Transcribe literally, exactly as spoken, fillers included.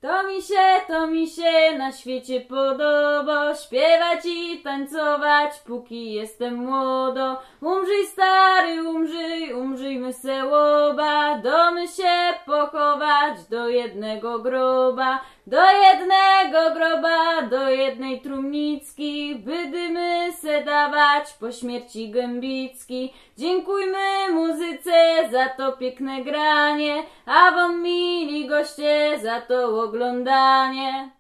To mi się, to mi się na świecie podoba, śpiewać i tańcować, póki jestem młodo. Umrzyj stary, umrzyj, umrzyjmy se łoba, domy się pochować do jednego groba. Do jednego groba, do jednej trumnicki, by dymy se dawać po śmierci Gębicki. Dziękujmy muzyce za to piękne granie, a wam mili goście za to oglądanie.